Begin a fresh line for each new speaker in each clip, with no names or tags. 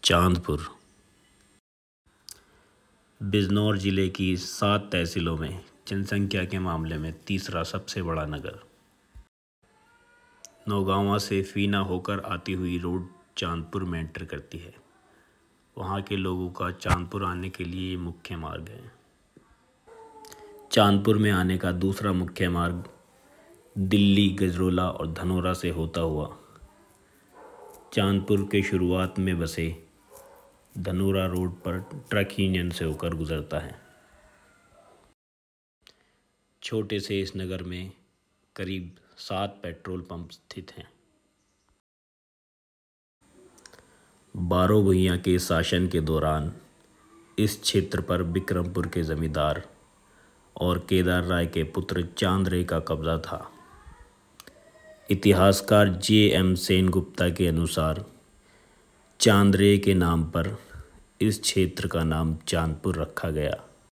चांदपुर बिजनौर जिले की 7 तहसीलों में जनसंख्या के मामले में तीसरा सबसे बड़ा नगर। नौगांवा से फीना होकर आती हुई रोड चांदपुर में एंटर करती है। वहाँ के लोगों का चांदपुर आने के लिए मुख्य मार्ग है। चांदपुर में आने का दूसरा मुख्य मार्ग दिल्ली, गजरोला और धनोरा से होता हुआ चांदपुर के शुरुआत में बसे धनोरा रोड पर ट्रक यूनियन से होकर गुजरता है। छोटे से इस नगर में करीब 7 पेट्रोल पंप स्थित हैं। 12 भुइयां के शासन के दौरान इस क्षेत्र पर बिक्रमपुर के जमींदार और केदार राय के पुत्र चांद रे का कब्जा था। इतिहासकार J.M. सेनगुप्ता के अनुसार चांद रे के नाम पर इस क्षेत्र का नाम चांदपुर रखा गया।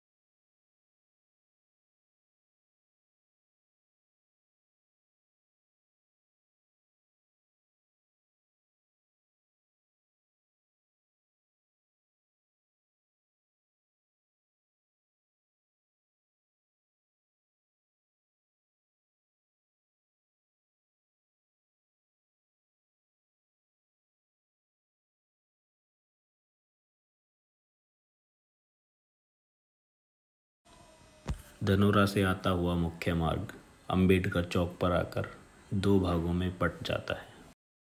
धनोरा से आता हुआ मुख्य मार्ग अंबेडकर चौक पर आकर 2 भागों में बंट जाता है।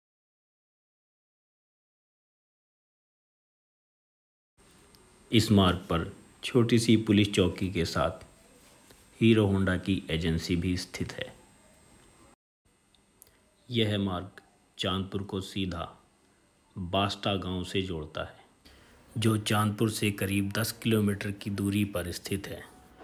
इस मार्ग पर छोटी सी पुलिस चौकी के साथ हीरो होंडा की एजेंसी भी स्थित है। यह मार्ग चांदपुर को सीधा बास्टा गांव से जोड़ता है, जो चांदपुर से करीब 10 किलोमीटर की दूरी पर स्थित है।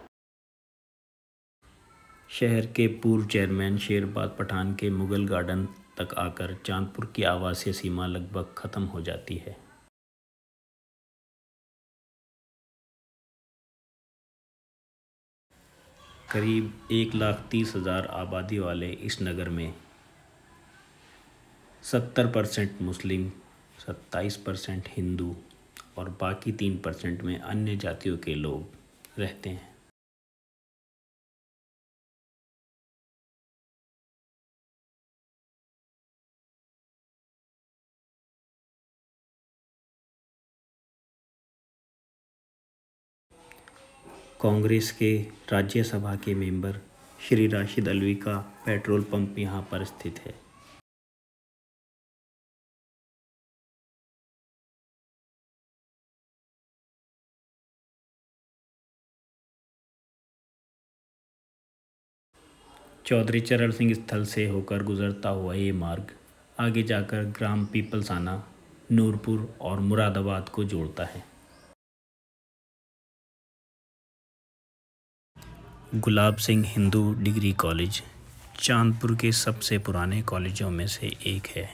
शहर के पूर्व चेयरमैन शेरबाद पठान के मुगल गार्डन तक आकर चांदपुर की आवासीय सीमा लगभग खत्म हो जाती है। करीब 1,30,000 आबादी वाले इस नगर में 70% मुस्लिम, 27% हिंदू और बाकी 3% में अन्य जातियों के लोग रहते हैं। कांग्रेस के राज्यसभा के मेंबर श्री राशिद अलवी का पेट्रोल पंप यहाँ पर स्थित है। चौधरी चरण सिंह स्थल से होकर गुजरता हुआ ये मार्ग आगे जाकर ग्राम पीपलसाना, नूरपुर और मुरादाबाद को जोड़ता है। गुलाब सिंह हिंदू डिग्री कॉलेज चांदपुर के सबसे पुराने कॉलेजों में से एक है।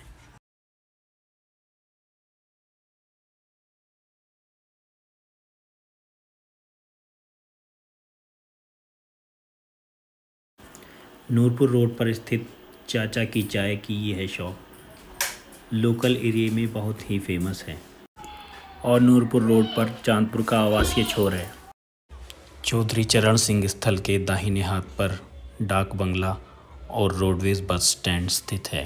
नूरपुर रोड पर स्थित चाचा की चाय की यह शॉप लोकल एरिया में बहुत ही फेमस है और नूरपुर रोड पर चांदपुर का आवासीय छोर है। चौधरी चरण सिंह स्थल के दाहिने हाथ पर डाक बंगला और रोडवेज बस स्टैंड स्थित है।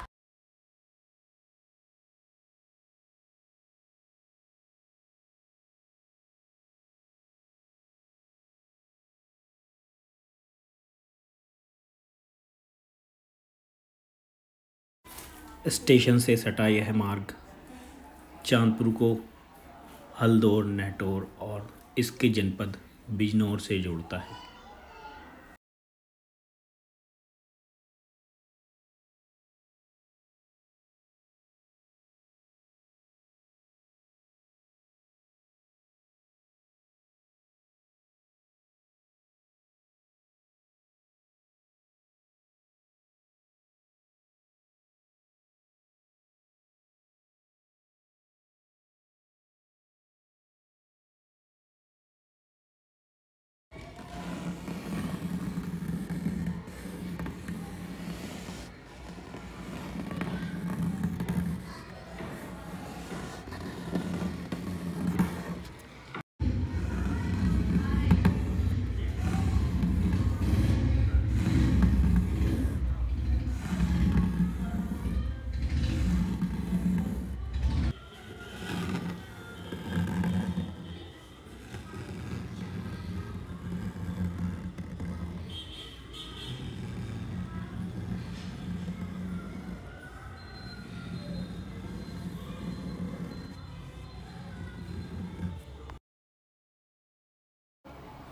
स्टेशन से सटा यह मार्ग चांदपुर को हल्दौर, नेटौर और इसके जनपद बिजनौर से जोड़ता है।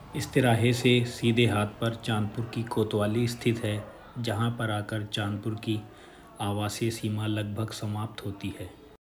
इस तिराहे से सीधे हाथ पर चांदपुर की कोतवाली स्थित है, जहां पर आकर चांदपुर की आवासीय सीमा लगभग समाप्त होती है।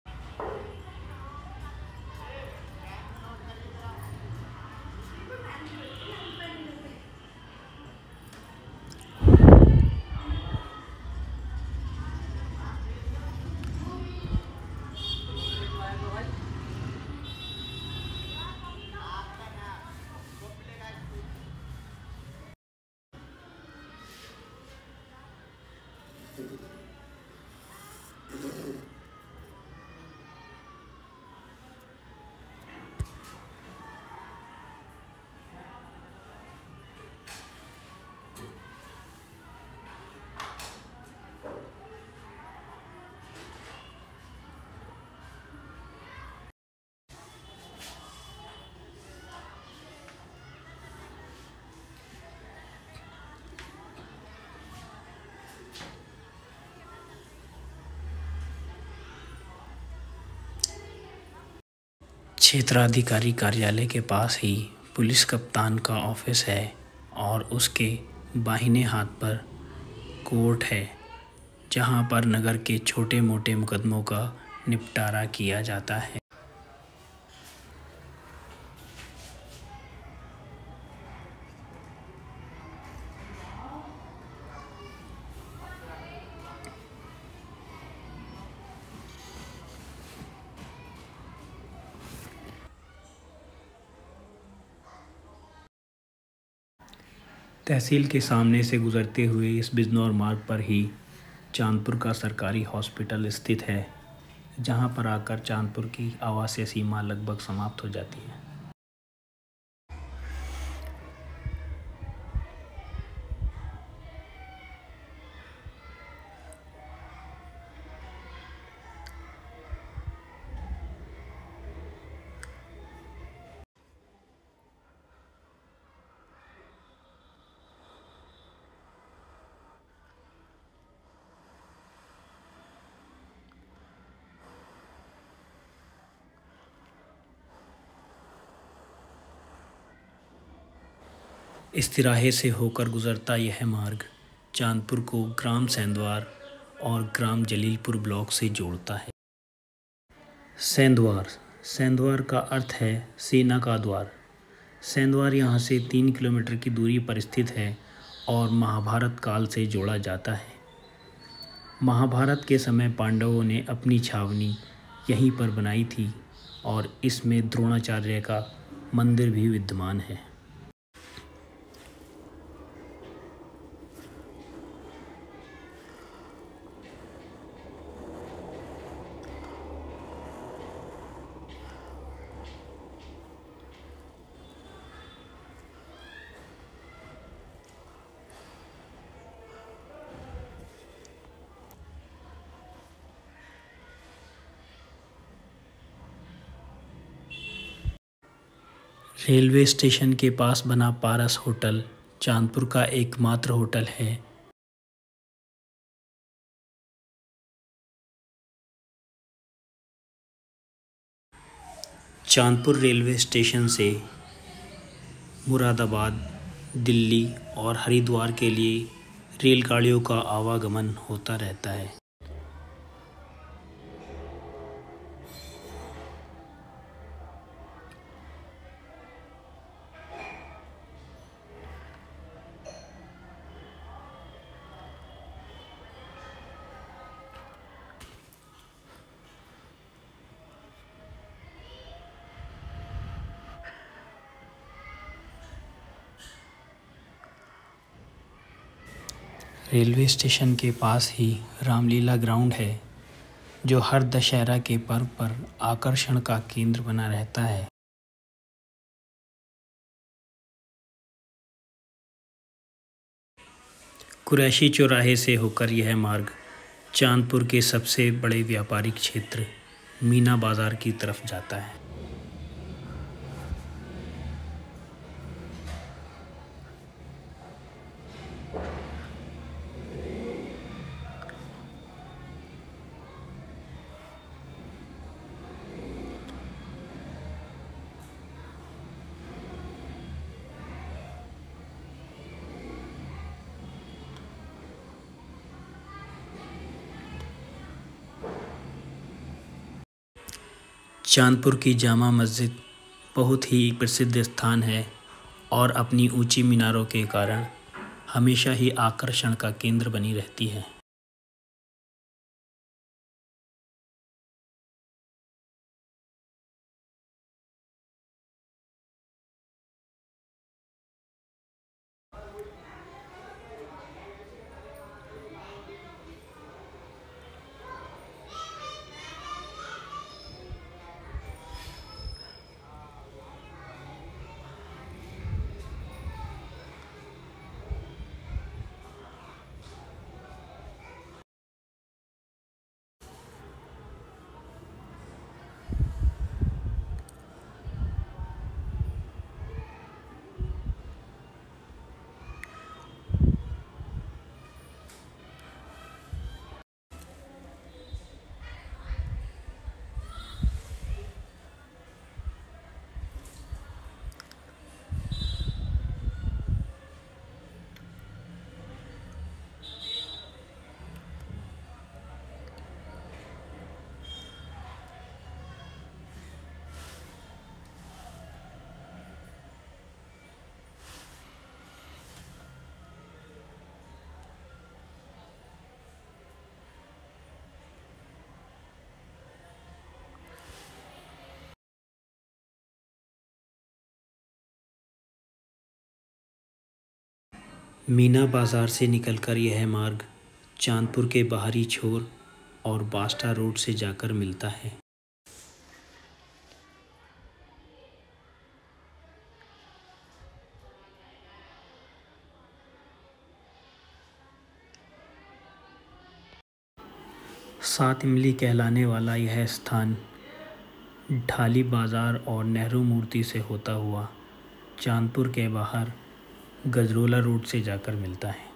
क्षेत्राधिकारी कार्यालय के पास ही पुलिस कप्तान का ऑफिस है और उसके बाहिने हाथ पर कोर्ट है, जहां पर नगर के छोटे मोटे मुकदमों का निपटारा किया जाता है। तहसील के सामने से गुजरते हुए इस बिजनौर मार्ग पर ही चांदपुर का सरकारी हॉस्पिटल स्थित है, जहां पर आकर चांदपुर की आवासीय सीमा लगभग समाप्त हो जाती है। इस तिराहे से होकर गुजरता यह मार्ग चांदपुर को ग्राम सेंधवार और ग्राम जलीलपुर ब्लॉक से जोड़ता है। सेंधवार सेंधवार का अर्थ है सेना का द्वार। सेंधवार यहाँ से 3 किलोमीटर की दूरी पर स्थित है और महाभारत काल से जोड़ा जाता है। महाभारत के समय पांडवों ने अपनी छावनी यहीं पर बनाई थी और इसमें द्रोणाचार्य का मंदिर भी विद्यमान है। रेलवे स्टेशन के पास बना पारस होटल चांदपुर का एकमात्र होटल है। चांदपुर रेलवे स्टेशन से मुरादाबाद, दिल्ली और हरिद्वार के लिए रेलगाड़ियों का आवागमन होता रहता है। रेलवे स्टेशन के पास ही रामलीला ग्राउंड है, जो हर दशहरा के पर्व पर आकर्षण का केंद्र बना रहता है। कुरैशी चौराहे से होकर यह मार्ग चांदपुर के सबसे बड़े व्यापारिक क्षेत्र मीना बाज़ार की तरफ जाता है। चांदपुर की जामा मस्जिद बहुत ही प्रसिद्ध स्थान है और अपनी ऊंची मीनारों के कारण हमेशा ही आकर्षण का केंद्र बनी रहती है। मीना बाज़ार से निकलकर यह मार्ग चांदपुर के बाहरी छोर और बास्टा रोड से जाकर मिलता है। सात इमली कहलाने वाला यह स्थान ढाली बाज़ार और नेहरू मूर्ति से होता हुआ चांदपुर के बाहर गजरोला रोड से जाकर मिलता है।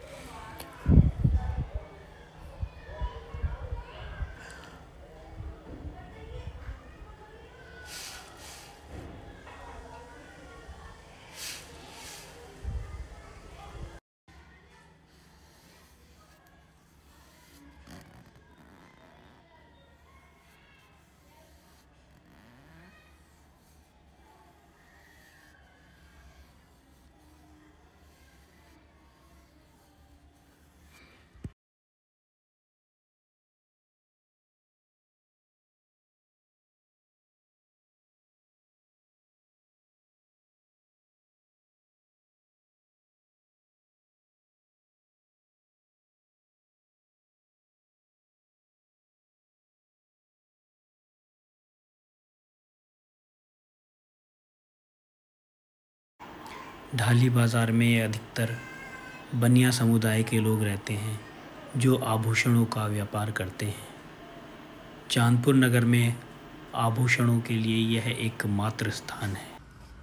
ढाली बाज़ार में अधिकतर बनिया समुदाय के लोग रहते हैं जो आभूषणों का व्यापार करते हैं। चांदपुर नगर में आभूषणों के लिए यह एकमात्र स्थान है।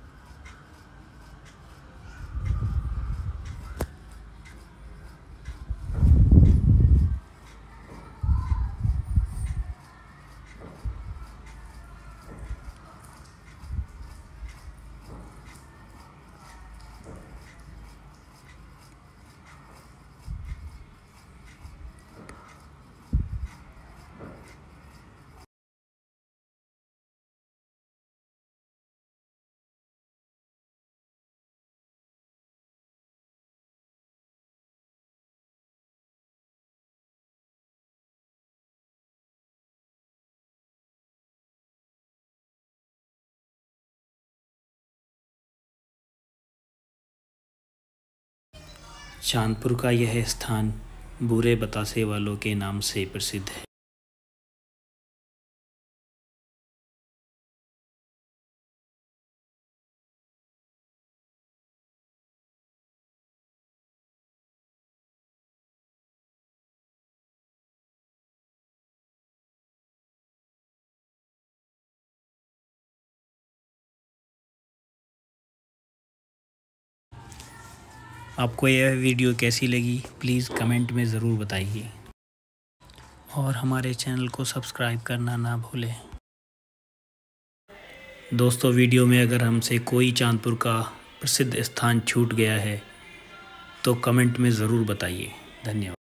चांदपुर का यह स्थान बूरे बतासे वालों के नाम से प्रसिद्ध है। आपको यह वीडियो कैसी लगी प्लीज़ कमेंट में ज़रूर बताइए और हमारे चैनल को सब्सक्राइब करना ना भूलें। दोस्तों, वीडियो में अगर हमसे कोई चांदपुर का प्रसिद्ध स्थान छूट गया है तो कमेंट में ज़रूर बताइए। धन्यवाद।